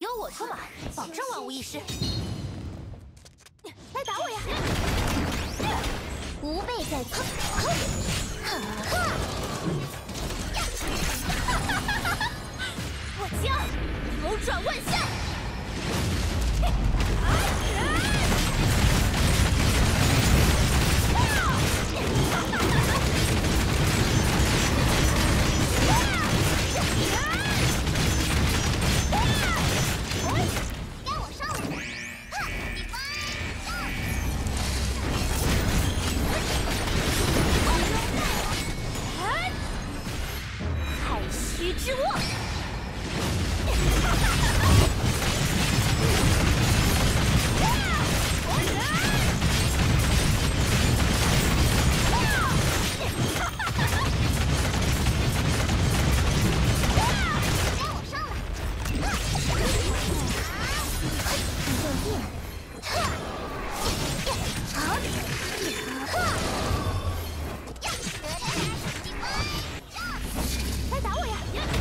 有我出马，保证万无一失。来打我呀！ 吾辈在此， 我将扭转万象。 该我上了！ 太虚之握。来打我呀！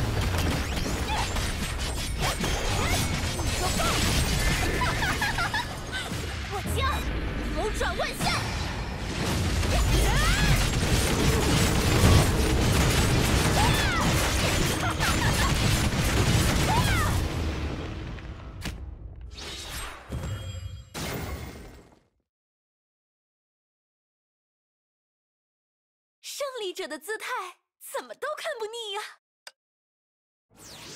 我将扭转万象。胜利者的姿态，怎么都看不腻呀！